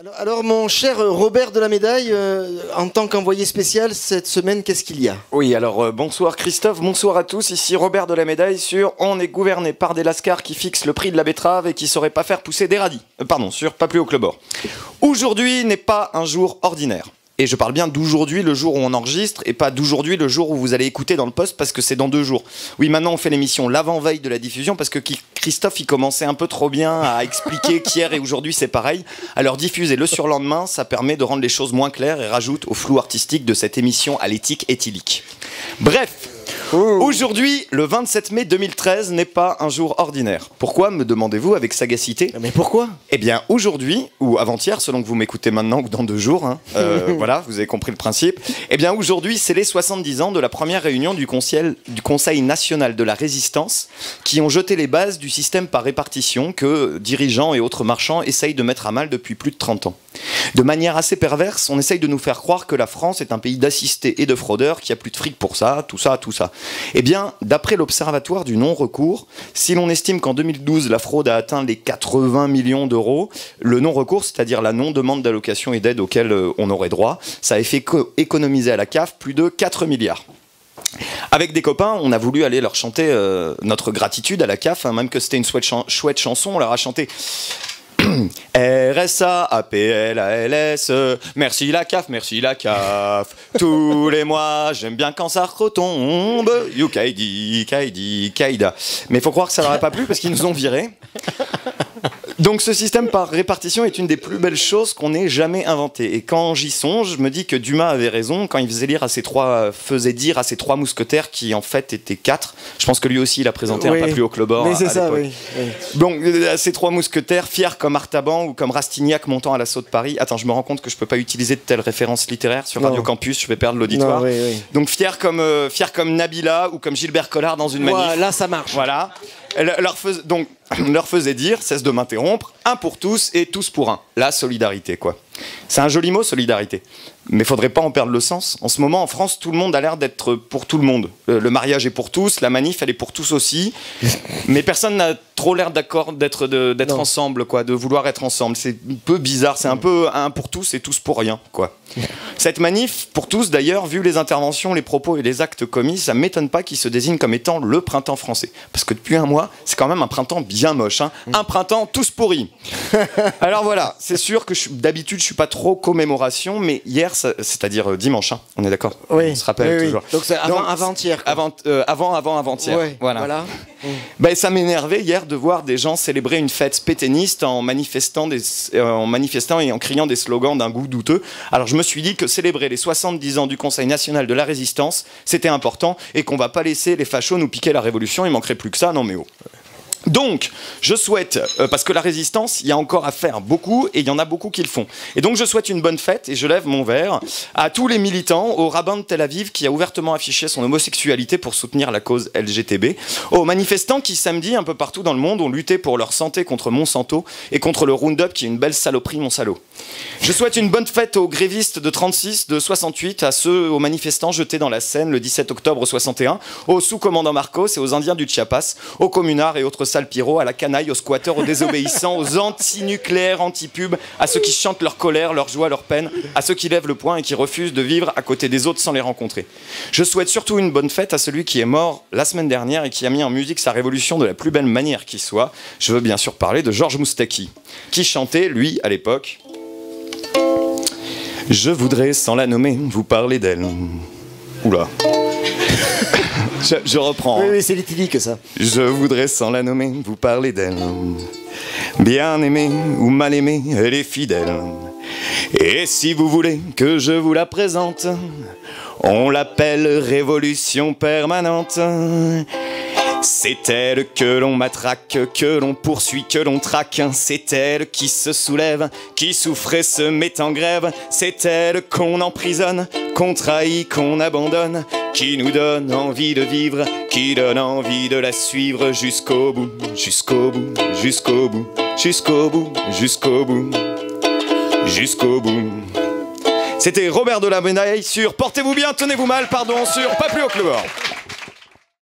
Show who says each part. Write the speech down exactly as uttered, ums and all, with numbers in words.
Speaker 1: Alors, alors, mon cher Robert de la Médaille, euh, en tant qu'envoyé spécial, cette semaine, qu'est-ce qu'il y a?
Speaker 2: Oui, alors euh, bonsoir Christophe, bonsoir à tous, ici Robert de la Médaille sur On est gouverné par des lascars qui fixent le prix de la betterave et qui sauraient pas faire pousser des radis. Euh, pardon, sur Pas plus haut que le bord. Aujourd'hui n'est pas un jour ordinaire. Et je parle bien d'aujourd'hui, le jour où on enregistre, et pas d'aujourd'hui, le jour où vous allez écouter dans le poste, parce que c'est dans deux jours. Oui, maintenant on fait l'émission l'avant-veille de la diffusion, parce que Christophe, il commençait un peu trop bien à expliquer qu'hier et aujourd'hui c'est pareil. Alors diffuser le surlendemain, ça permet de rendre les choses moins claires et rajoute au flou artistique de cette émission à l'éthique éthylique. Bref, aujourd'hui, le vingt-sept mai deux mille treize n'est pas un jour ordinaire. Pourquoi, me demandez-vous avec sagacité?
Speaker 1: Mais pourquoi?
Speaker 2: Eh bien, aujourd'hui, ou avant-hier, selon que vous m'écoutez maintenant ou dans deux jours, hein, euh, voilà, vous avez compris le principe. Eh bien, aujourd'hui, c'est les soixante-dix ans de la première réunion du Conseil, du Conseil national de la résistance qui ont jeté les bases du système par répartition que dirigeants et autres marchands essayent de mettre à mal depuis plus de trente ans. De manière assez perverse, on essaye de nous faire croire que la France est un pays d'assistés et de fraudeurs, qui a plus de fric pour ça, tout ça, tout ça. Eh bien, d'après l'Observatoire du non-recours, si l'on estime qu'en deux mille douze, la fraude a atteint les quatre-vingts millions d'euros, le non-recours, c'est-à-dire la non-demande d'allocation et d'aide auquel on aurait droit, ça a fait économiser à la C A F plus de quatre milliards. Avec des copains, on a voulu aller leur chanter euh, notre gratitude à la C A F, hein, même que c'était une chouette, chan chouette chanson, on leur a chanté... R S A, A P L, A L S, merci la C A F, merci la C A F. Tous les mois, j'aime bien quand ça retombe. You Kaidi, Kaidi, Kaida. Mais il faut croire que ça leur a pas plu parce qu'ils nous ont virés. Donc ce système par répartition est une des plus belles choses qu'on ait jamais inventées. Et quand j'y songe, je me dis que Dumas avait raison quand il faisait lire à ses trois, faisait dire à ses trois mousquetaires qui en fait étaient quatre. Je pense que lui aussi il a présenté oui. un Pas plus haut que le bord.
Speaker 1: Mais c'est ça, oui, oui.
Speaker 2: Donc à ces trois mousquetaires, fiers comme Artaban ou comme Rastignac montant à l'assaut de Paris. Attends, je me rends compte que je peux pas utiliser de telles références littéraires sur non. Radio Campus, je vais perdre l'auditoire.
Speaker 1: Oui, oui.
Speaker 2: Donc fiers comme, euh, fiers comme Nabila ou comme Gilbert Collard dans une manif.
Speaker 1: Ouais, là ça marche.
Speaker 2: Voilà. Leur fais... Donc, leur faisait dire, cesse de m'interrompre, un pour tous et tous pour un. La solidarité, quoi. C'est un joli mot, solidarité. Mais faudrait pas en perdre le sens. En ce moment, en France, tout le monde a l'air d'être pour tout le monde. Le, le mariage est pour tous, la manif, elle est pour tous aussi. Mais personne n'a trop l'air d'accord d'être d'être ensemble, quoi, de vouloir être ensemble. C'est un peu bizarre, c'est un peu un pour tous et tous pour rien, quoi. Cette manif, pour tous d'ailleurs, vu les interventions, les propos et les actes commis, ça m'étonne pas qu'il se désigne comme étant le printemps français. Parce que depuis un mois, c'est quand même un printemps bien moche. Hein. Un printemps tous pourris. Alors voilà, c'est sûr que d'habitude, je suis pas trop commémoration, mais hier, c'est-à-dire dimanche, hein, on est d'accord?
Speaker 1: Oui.
Speaker 2: On se rappelle
Speaker 1: oui,
Speaker 2: toujours.
Speaker 1: Oui. Donc c'est avant, avant-hier.
Speaker 2: Avant, euh, avant, avant, avant-hier.
Speaker 1: Ouais,
Speaker 2: voilà.
Speaker 1: voilà. Mmh.
Speaker 2: Ben, ça m'énervait hier de voir des gens célébrer une fête pétainiste en manifestant, des, euh, en manifestant et en criant des slogans d'un goût douteux. Alors je me suis dit que célébrer les soixante-dix ans du Conseil national de la résistance, c'était important et qu'on va pas laisser les fachos nous piquer la révolution, il manquerait plus que ça, non mais oh. Donc, je souhaite, euh, parce que la résistance, il y a encore à faire beaucoup, et il y en a beaucoup qui le font. Et donc, je souhaite une bonne fête, et je lève mon verre à tous les militants, au rabbin de Tel Aviv qui a ouvertement affiché son homosexualité pour soutenir la cause L G T B, aux manifestants qui, samedi, un peu partout dans le monde, ont lutté pour leur santé contre Monsanto, et contre le Roundup, qui est une belle saloperie, mon salaud. Je souhaite une bonne fête aux grévistes de trente-six, de soixante-huit, à ceux, aux manifestants jetés dans la Seine le dix-sept octobre soixante et un, aux sous-commandants Marcos et aux Indiens du Chiapas, aux communards et autres sales pyros, à la canaille, aux squatteurs, aux désobéissants, aux anti-nucléaires, anti-pubs, à ceux qui chantent leur colère, leur joie, leur peine, à ceux qui lèvent le poing et qui refusent de vivre à côté des autres sans les rencontrer. Je souhaite surtout une bonne fête à celui qui est mort la semaine dernière et qui a mis en musique sa révolution de la plus belle manière qui soit. Je veux bien sûr parler de Georges Moustaki, qui chantait, lui, à l'époque... Je voudrais, sans la nommer, vous parler d'elle. Oula. je, je reprends.
Speaker 1: Oui, oui, c'est l'éthylique, ça.
Speaker 2: Je voudrais, sans la nommer, vous parler d'elle. Bien aimée ou mal aimée, elle est fidèle. Et si vous voulez que je vous la présente, on l'appelle révolution permanente. C'est elle que l'on matraque, que l'on poursuit, que l'on traque. C'est elle qui se soulève, qui souffre et se met en grève. C'est elle qu'on emprisonne, qu'on trahit, qu'on abandonne, qui nous donne envie de vivre, qui donne envie de la suivre jusqu'au bout, jusqu'au bout, jusqu'au bout, jusqu'au bout, jusqu'au bout, jusqu'au bout. C'était Robert de la Médaille sur Portez-vous bien, tenez-vous mal, pardon, sur Pas plus haut que le bord.